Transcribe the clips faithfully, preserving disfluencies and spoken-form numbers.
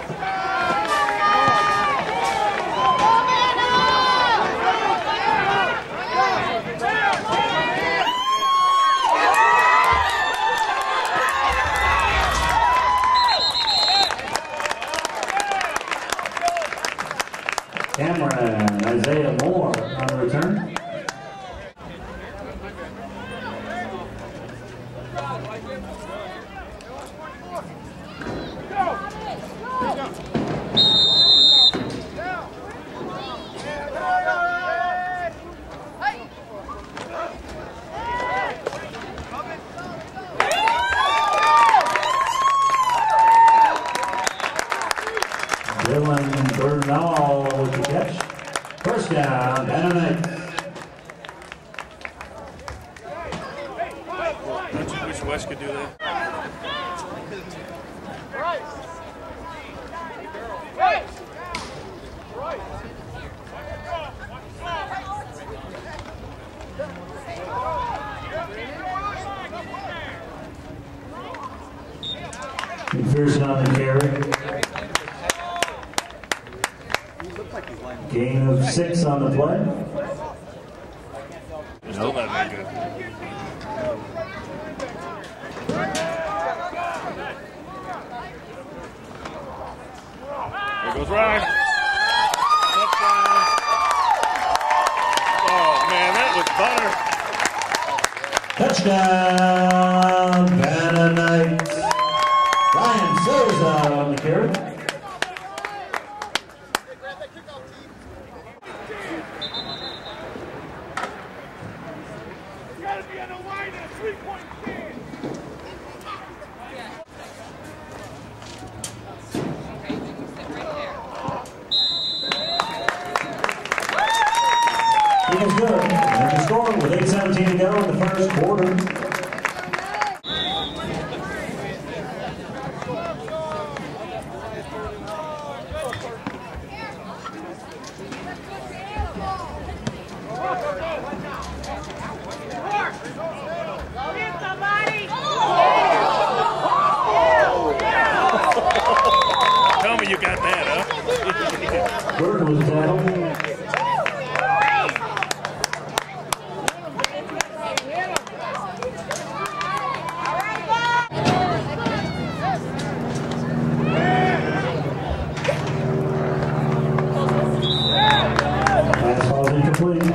Cameron Isaiah Moore on the return. Dylan Bernal with the catch. First down, Mennonite. Don't you wish Wes could do that? Right. Right. Right. McPherson on the carry. Gain of six on the play. Still not very good. There goes Ryan. Touchdown. Oh man, that was butter. Touchdown, Mennonite. Ryan Souza on the carry. It was good. And the score with eight seventeen to go in the first quarter. Tell me you got that, huh? Bird was down. Pass ball incomplete.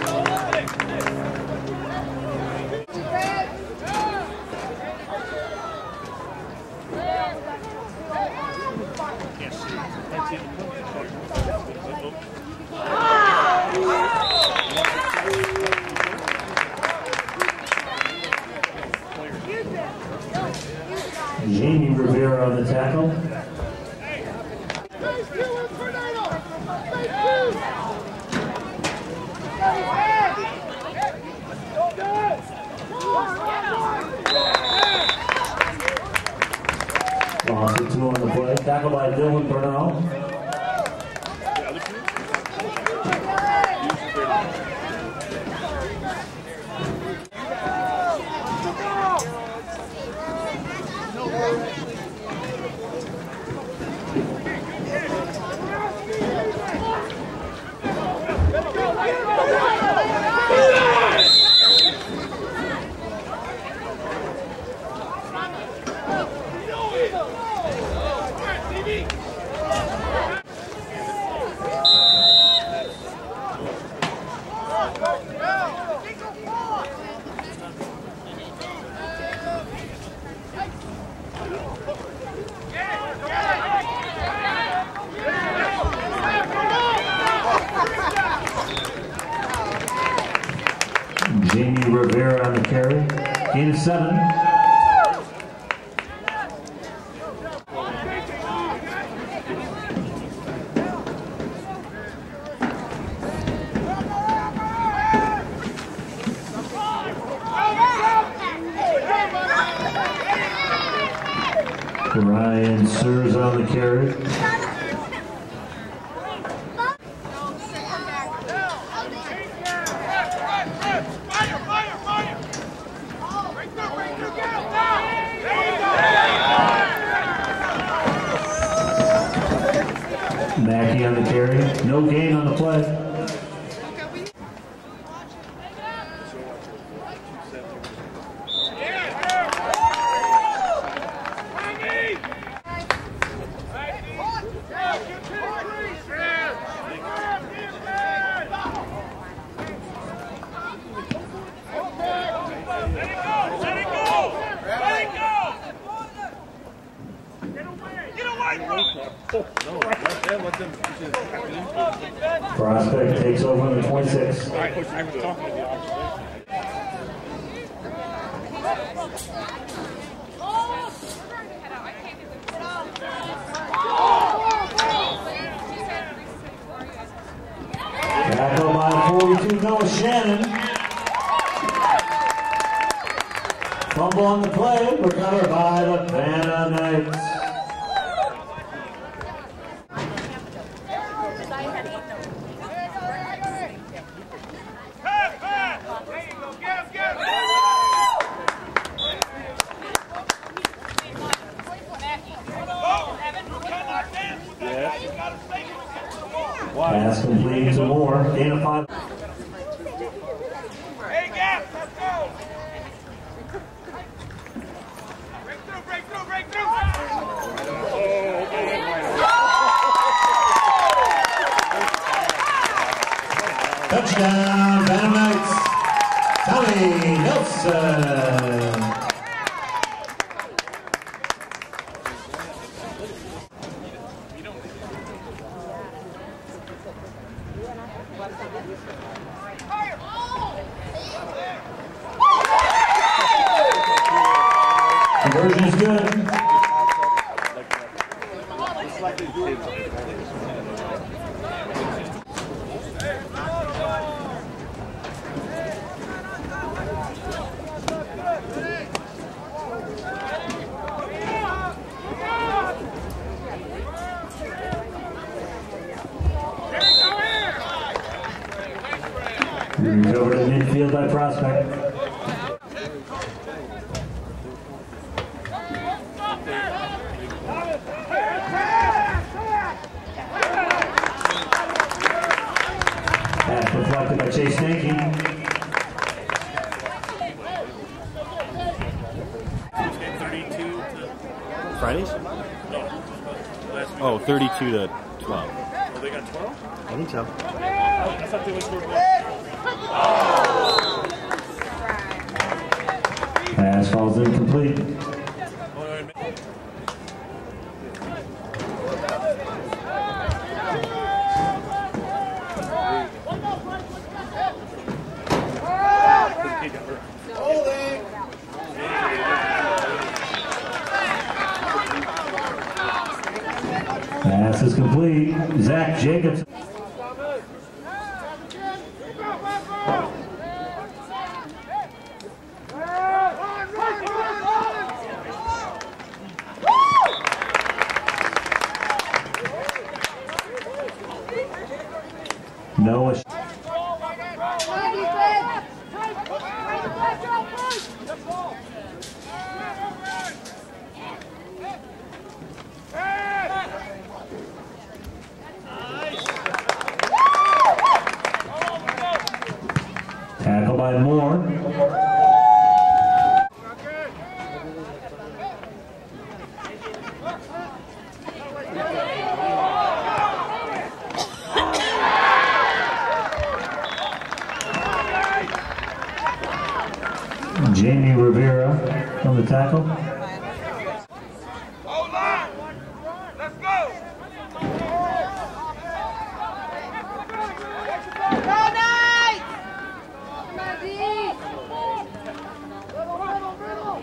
Jamie Rivera on the tackle. Loss of two on the play. Tackle by Dylan Bernal. Jamie Rivera on the carry. Gain of seven. Ryan Sears on the carry. Mackey on the carry. No gain on the play. Prospect takes over on the twenty-six. Tackle by forty-two, Noah Shannon. Fumble on the play, recovered by the Vanna Knights. Pass complete to Moore. Gain of five. Hey, Gap, let's go. Break through, break through, break through. Touchdown, Vanna Knights. Tommy Nelson. Conversion is good. Moved over to the midfield by Prospect. Pass deflected by Chase Stanky. Fridays? Oh, thirty-two to twelve. Oh, they got twelve? I think so. I thought they went for Pass falls incomplete. Pass is complete. Zach Jacobs. Noah. Tackle by Moore. Jamie Rivera on the tackle. Hold on. Let's go. Go Knights! Come on, D! Riddle, riddle, riddle!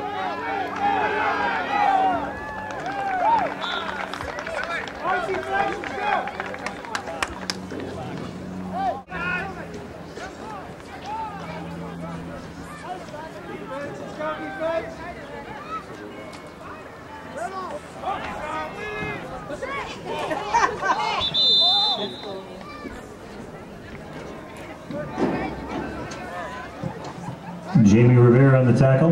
Jamie Rivera on the tackle.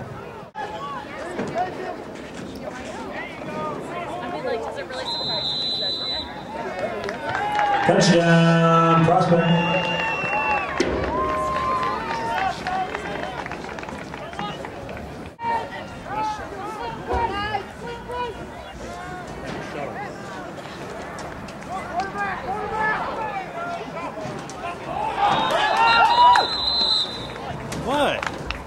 I mean, like, does it really surprise you? Touchdown, Prospect. What?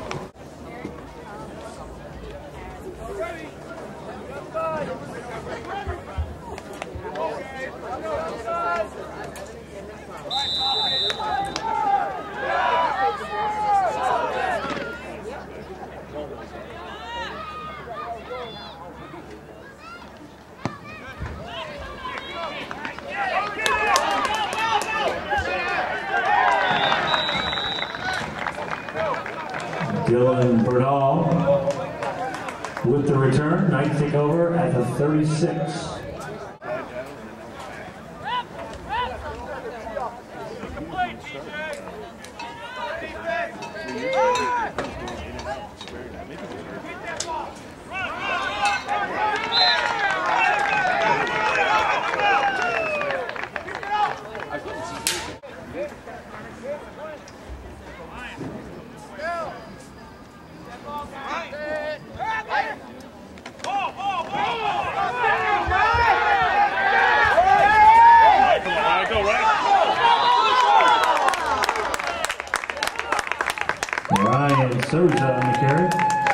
Dylan Bernal with the return. Knights take over at the thirty-six. Ryan Souza on the carry.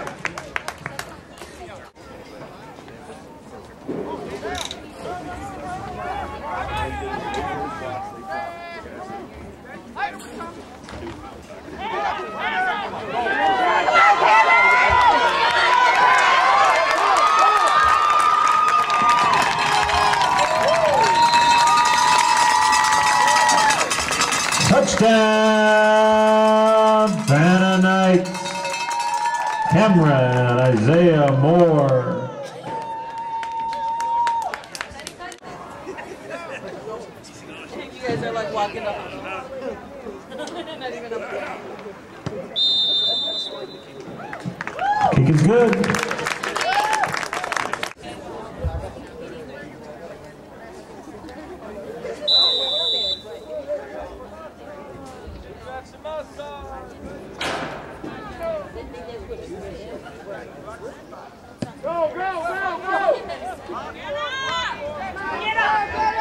Touchdown, Vanna Knights. Cameron Isaiah Moore. You guys are like walking up. Not even up. Kick is good. Go, go, go, go! Get up! Get up!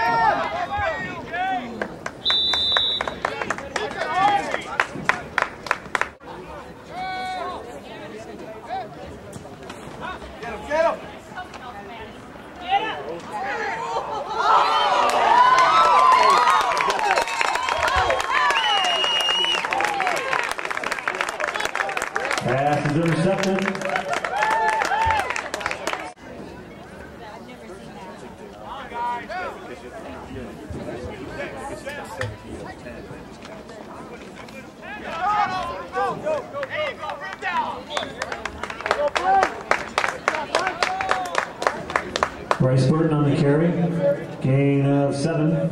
Get him, get him! Pass is intercepted. Bryce Burton on the carry. Gain of seven.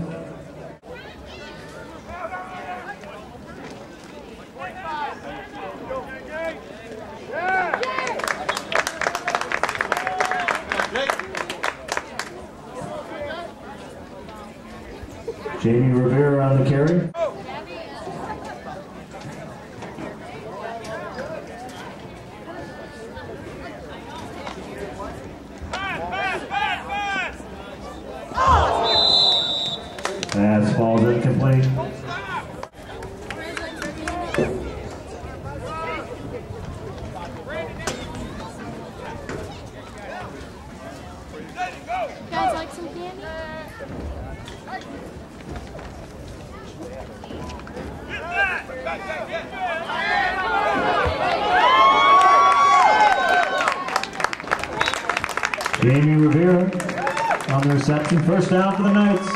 Jamie Rivera on the carry. Pass falls incomplete. Guys, like some candy? Jamie Rivera on the reception. First down for the Knights.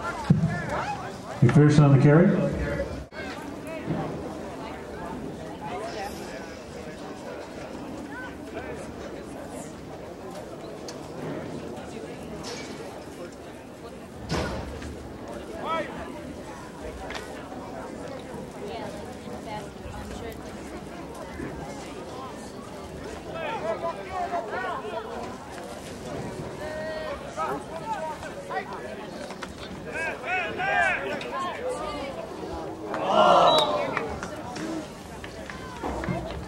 McPherson on the carry.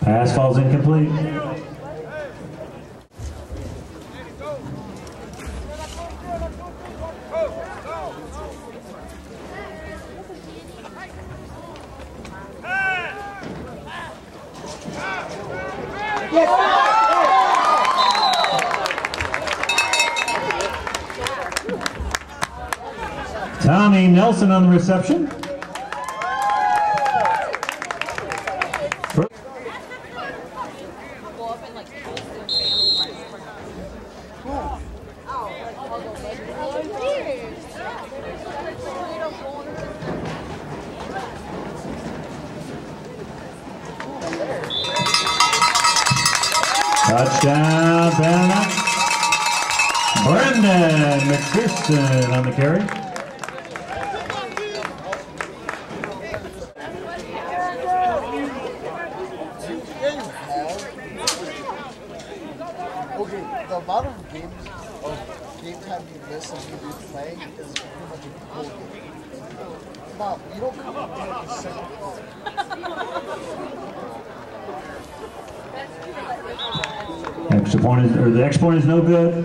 Pass falls incomplete. Tommy Nelson on the reception. Touchdown, Bannock. Brendan McPherson on the carry. Okay, the amount of games of game time you miss and you be playing is pretty much a whole game. Now, you don't come up with like a second goal. Extra point is, or the extra point is no good.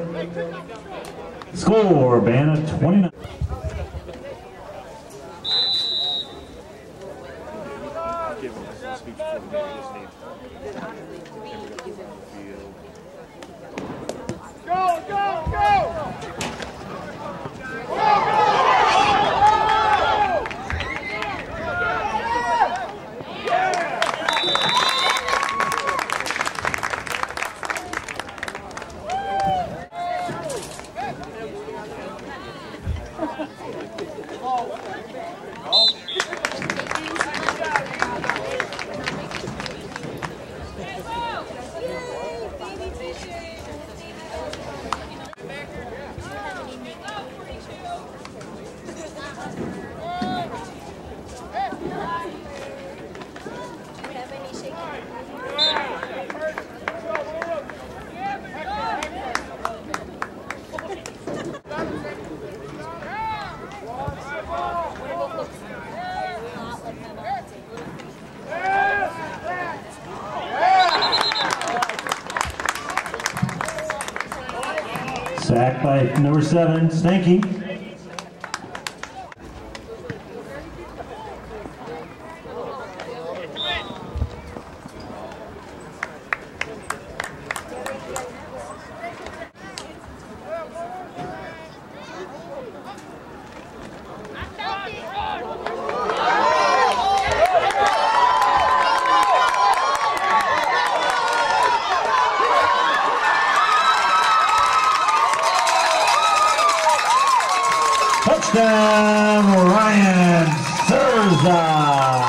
Score, Bannock twenty-nine. Go, go, go! Sacked by number seven, Stanky. Touchdown, Ryan Surza.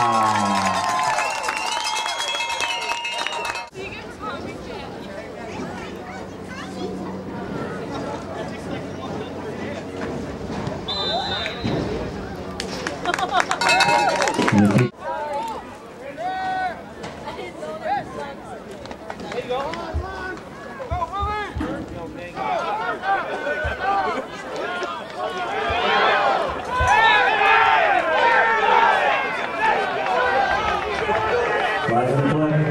Flag on the play.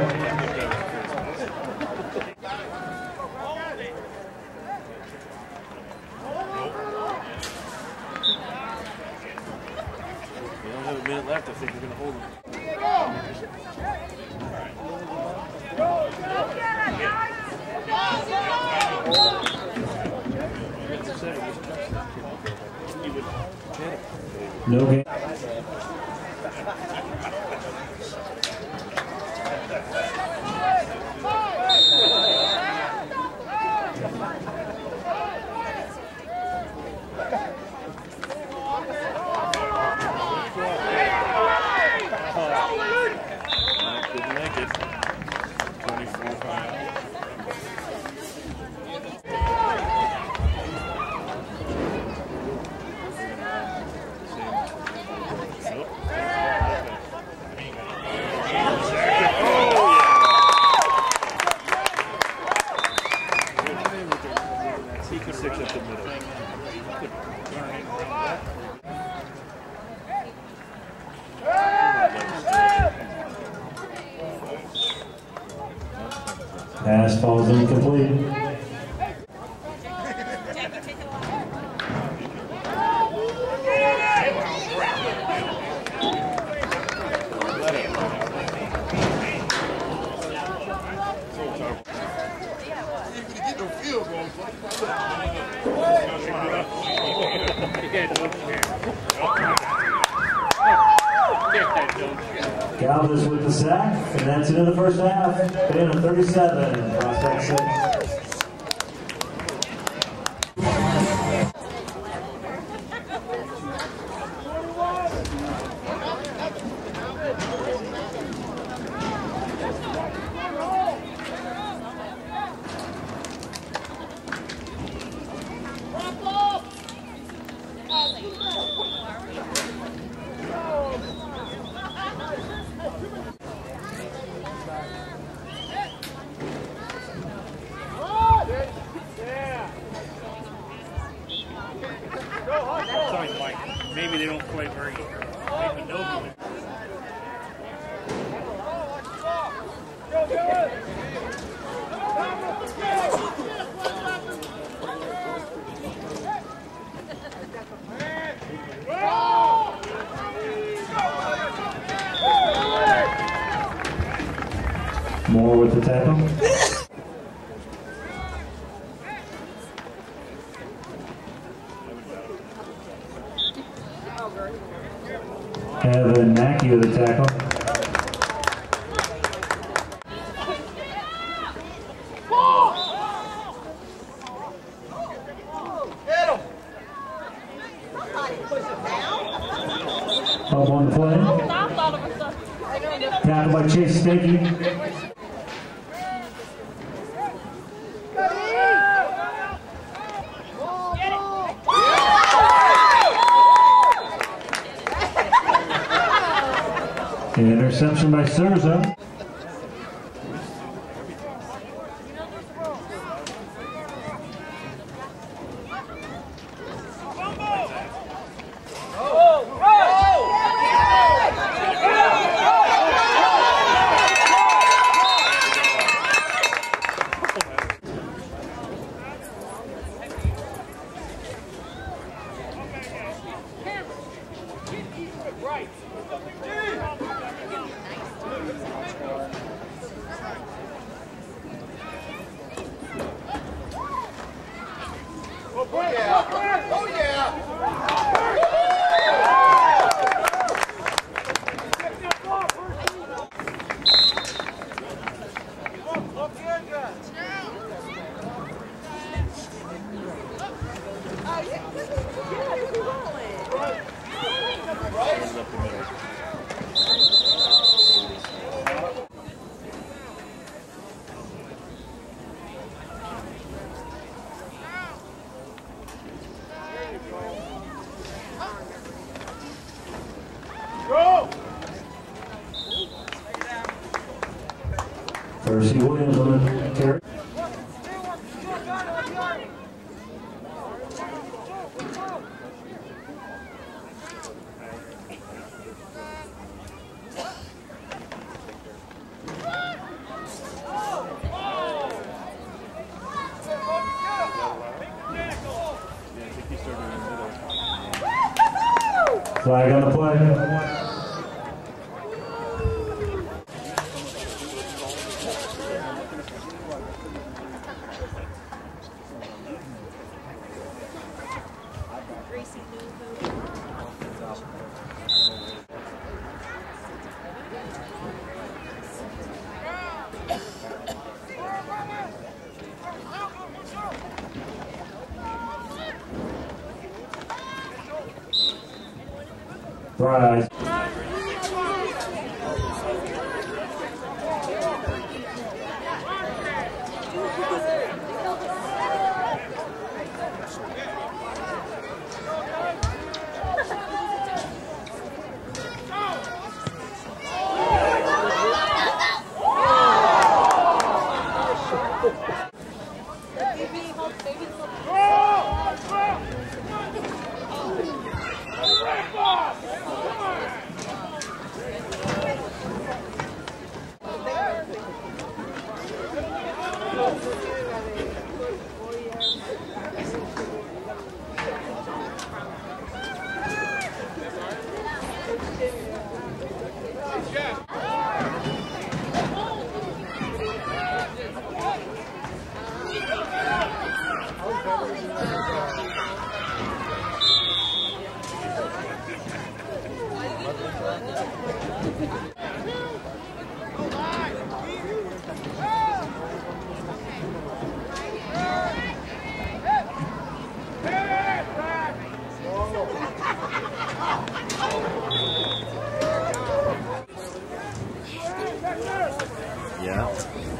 We don't have a minute left. I think we're going to hold them. No game. Couldn't make it. twenty-four pounds. Same. Pass falls incomplete. Galvis with the sack, and that's into the first half. Band of thirty-seven, Prospect six. Sorry, Mike. Maybe they don't play very maybe nobly. Moore with the tackle. Evan Mackey with the tackle. Up on the play. Tackled by Chase Stakey. Interception by Surza. Oh yeah! Percy Williams on the carry. Flag on the play. Rise. Come on! Yeah.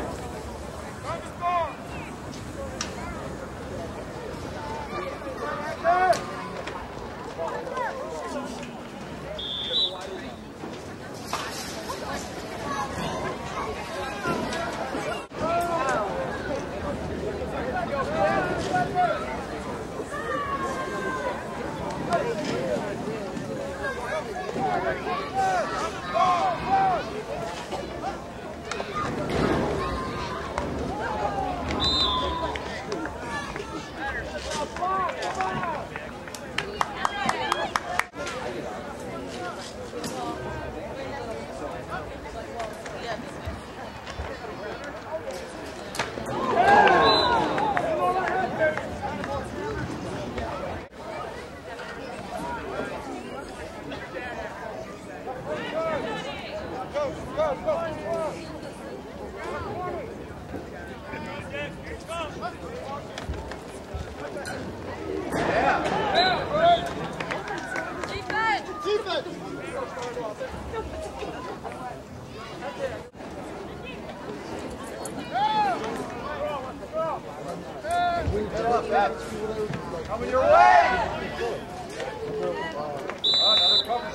Coming your way! Another cover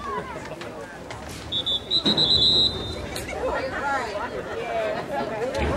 Yeah.